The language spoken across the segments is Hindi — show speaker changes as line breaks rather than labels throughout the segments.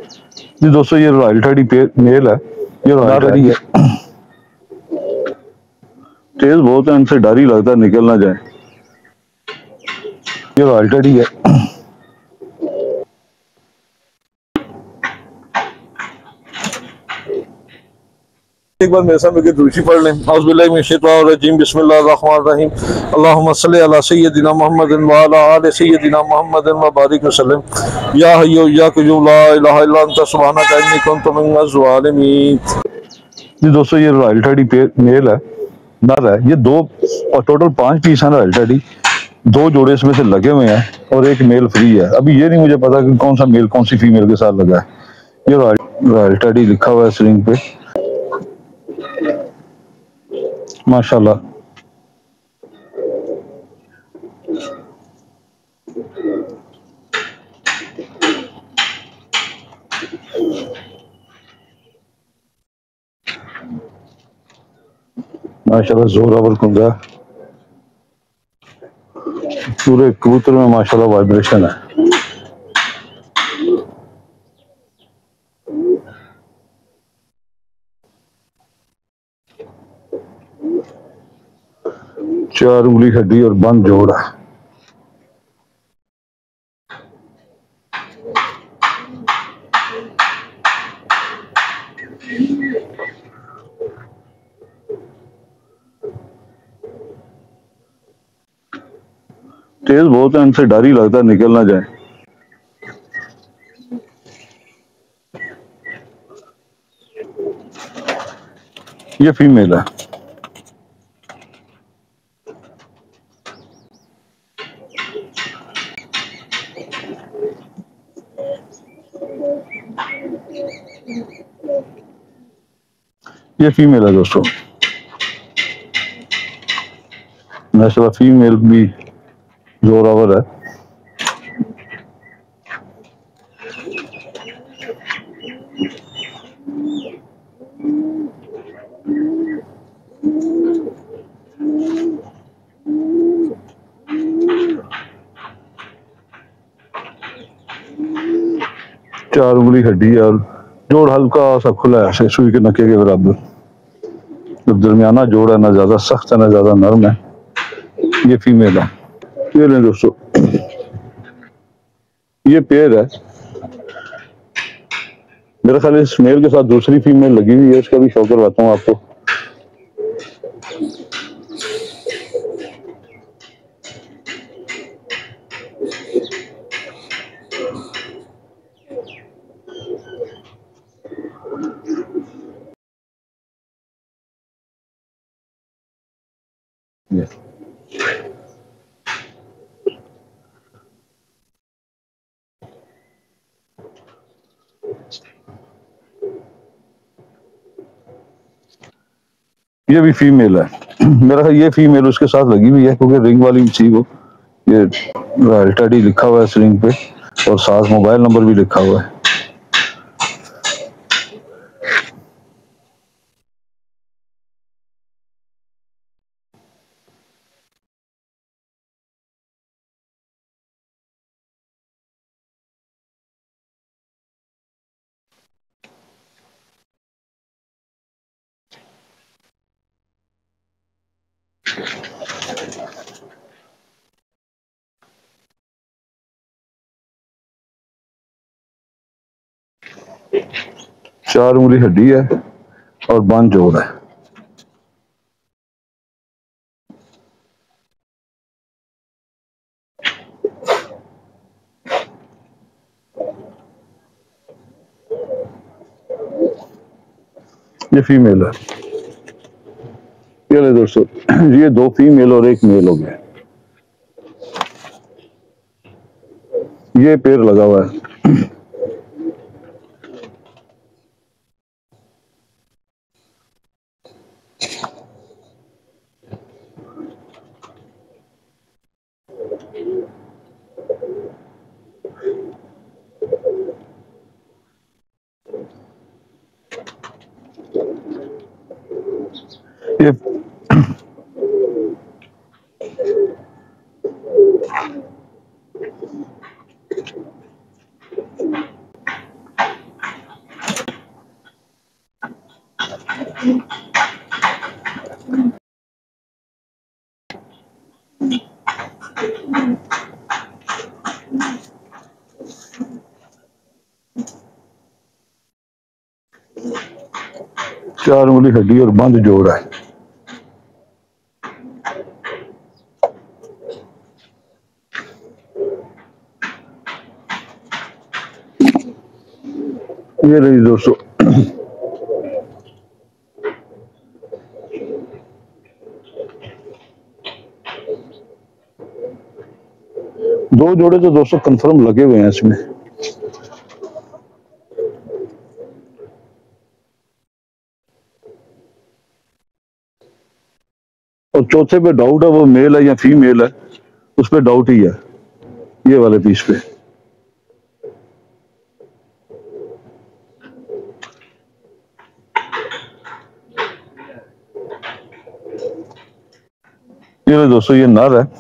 जी दोस्तों, ये रॉयल टेडी मेल है। ये रॉयल टेडी है। तेज बहुत है, इनसे डर ही लगता है निकल ना जाए। ये रॉयल टेडी है। एक बार मेरे साथ मिलकर दुरूशी पढ़ लें। औज़ुबिल्लाहि मिनश्शैतानिर्रजीम, बिस्मिल्लाहिर्रहमानिर्रहीम। अल्लाहुम्मा सल्लि अला सय्यदिना मुहम्मदिन व अला आलि सय्यदिना मुहम्मदिन व बारिक वसल्लम। या हय्यु या क़य्यूम ला इलाहा इल्ला अंता सुब्हानका इन्नी कुन्तु मिनज़ ज़ालिमीन। जी दोस्तों, ये रॉयल टेडी मेल है, नर है। ये दो और टोटल 5 पीस है रॉयल टेडी। 2 जोड़े इसमें से लगे हुए हैं और एक मेल फ्री है। अभी ये नहीं मुझे पता कि कौन सा मेल कौन सी फीमेल के साथ लगा है। ये रॉयल टेडी लिखा हुआ है स्ट्रिंग पे, माशाल्लाह। माशाल्लाह जोरावर कुंदा, पूरे कबूतर में माशाल्लाह वाइब्रेशन है। चार उंगली हड्डी और बंद जोड़ है। तेज बहुत है, इनसे डर ही लगता है निकल ना जाए। ये फीमेल है। ये फीमेल है दोस्तों, माशाल्लाह फीमेल भी जोरावर है। चार उंगली हड्डी और जोड़ हल्का सा खुला है, सुई के नके के बराबर। तो दरमियाना जोड़ है, ना ज्यादा सख्त है ना ज्यादा नरम है। ये फीमेल है। ये लें दोस्तों, ये पेयर है। मेरा ख्याल इस मेल के साथ दूसरी फीमेल लगी हुई है, इसका भी शो करवाता हूँ आपको। ये भी फीमेल है। मेरा ख्याल ये फीमेल उसके साथ लगी हुई है, क्योंकि रिंग वाली थी वो। ये रॉयल टेडी लिखा हुआ है इस रिंग पे और साथ मोबाइल नंबर भी लिखा हुआ है। चार उंगली हड्डी है और बंद जोड़ है। ये फीमेल है। ये ले दोस्तों, ये 2 फीमेल और 1 मेल हो गया। ये पेड़ लगा हुआ है। ये 4 उंगली हड्डी और बंद जोड़ है। ये रही दोस्तों, 2 जोड़े तो दोस्तों कंफर्म लगे हुए हैं इसमें। और चौथे पे डाउट है वो मेल है या फीमेल है, उस पर डाउट ही है ये वाले पीस पे। ये दोस्तों ये नर है।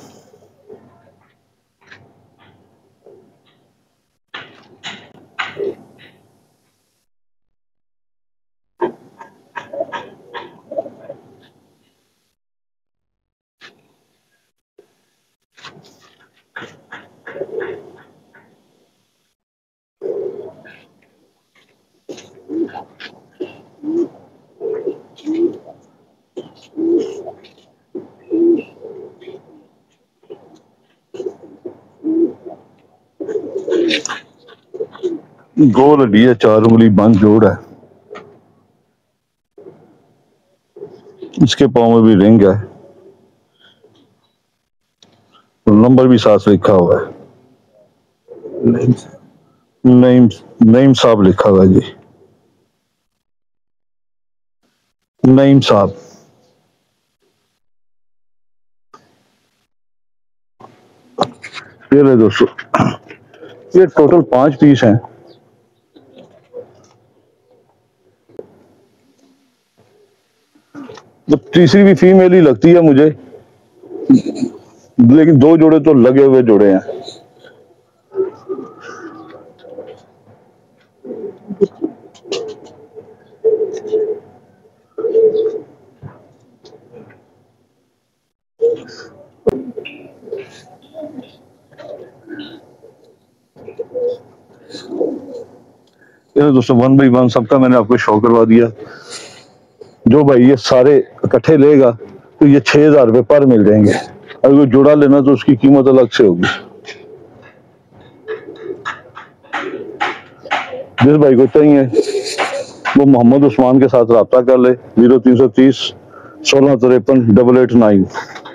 गोल हड्डी है, 4 उंगली बंद जोड़ है। इसके पाँव में भी रिंग है, तो नंबर भी साथ लिखा हुआ है। नईम नईम साहब लिखा हुआ है जी, नईम साहब। ये ले दोस्तों, ये टोटल 5 पीस हैं। तो तीसरी भी फीमेल ही लगती है मुझे, लेकिन 2 जोड़े तो लगे हुए जोड़े हैं। ये दोस्तों 1 बाई 1 सबका मैंने आपको शो करवा दिया। जो भाई ये सारे इकट्ठे लेगा तो ये 6000 रुपये पर मिल जाएंगे। अगर कोई जोड़ा लेना तो उसकी कीमत अलग से होगी। जिस भाई को चाहिए वो मोहम्मद उस्मान के साथ रब्ता कर ले, 0330 1653 889।